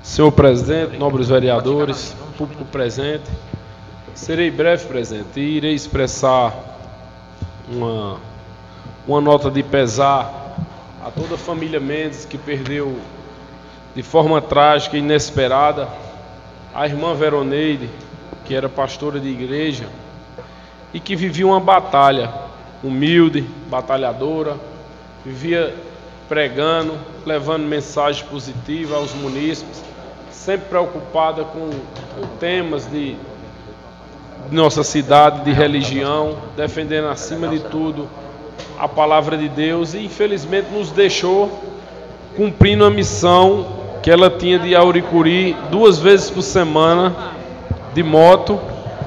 Senhor presidente, nobres vereadores, público presente, serei breve, presidente, e irei expressar uma nota de pesar a toda a família Mendes, que perdeu de forma trágica e inesperada a irmã Veroneide, que era pastora de igreja e que vivia uma batalha humilde, batalhadora, vivia pregando, levando mensagem positiva aos munícipes, sempre preocupada com temas de nossa cidade, de religião, defendendo acima de tudo a palavra de Deus, e infelizmente nos deixou cumprindo a missão que ela tinha de Auricuri 2 vezes por semana de moto,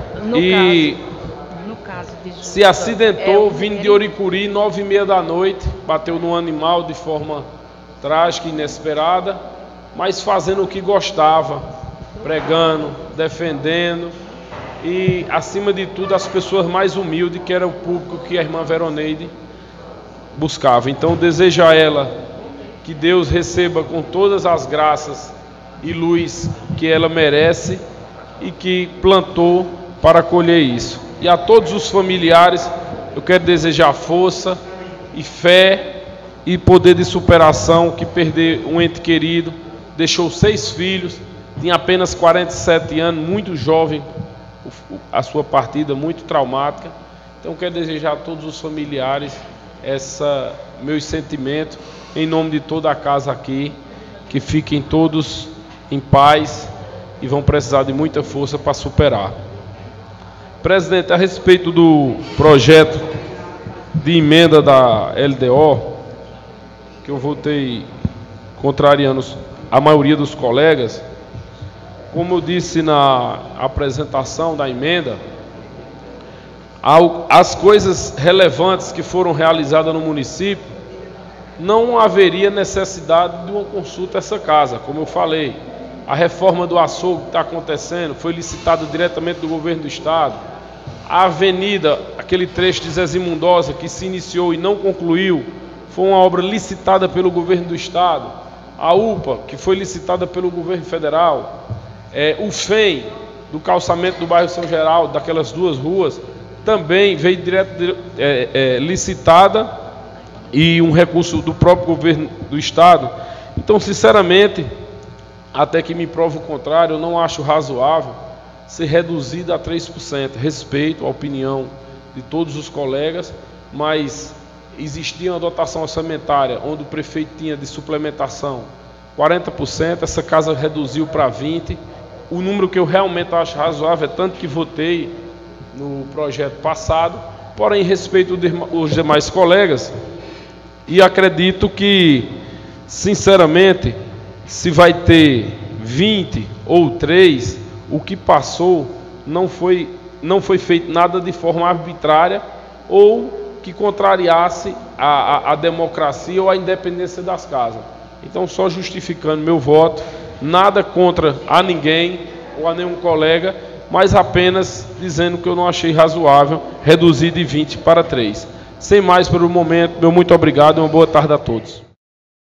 se acidentou vindo de Auricuri 9h30 da noite, bateu num animal de forma trágica e inesperada, mas fazendo o que gostava, pregando, defendendo e, acima de tudo, as pessoas mais humildes, que era o público que a irmã Veroneide buscava. Então, desejo a ela que Deus receba com todas as graças e luz que ela merece e que plantou para colher isso. E a todos os familiares, eu quero desejar força e fé e poder de superação, que perder um ente querido, deixou 6 filhos, tinha apenas 47 anos, muito jovem, a sua partida muito traumática. Então quero desejar a todos os familiares meus sentimentos, em nome de toda a casa aqui, que fiquem todos em paz e vão precisar de muita força para superar. Presidente, a respeito do projeto de emenda da LDO, que eu votei contrariando a maioria dos colegas, como eu disse na apresentação da emenda, as coisas relevantes que foram realizadas no município, não haveria necessidade de uma consulta a essa casa. Como eu falei, a reforma do açougue que está acontecendo foi licitada diretamente do governo do estado. A avenida, aquele trecho de Zezé Mundosa que se iniciou e não concluiu, foi uma obra licitada pelo governo do estado. A UPA, que foi licitada pelo governo federal. O FEM, do calçamento do bairro São Geraldo, daquelas 2 ruas, também veio licitada, e um recurso do próprio governo do estado. Então, sinceramente, até que me prove o contrário, eu não acho razoável ser reduzido a 3%. Respeito a opinião de todos os colegas, mas existia uma dotação orçamentária onde o prefeito tinha de suplementação 40%, essa casa reduziu para 20%. O número que eu realmente acho razoável é tanto que votei no projeto passado, porém respeito os demais colegas e acredito que, sinceramente, se vai ter 20 ou 3, o que passou não foi feito nada de forma arbitrária ou que contrariasse a democracia ou a independência das casas. Então, só justificando meu voto, nada contra a ninguém ou a nenhum colega, mas apenas dizendo que eu não achei razoável reduzir de 20 para 3. Sem mais pelo momento, meu muito obrigado e uma boa tarde a todos.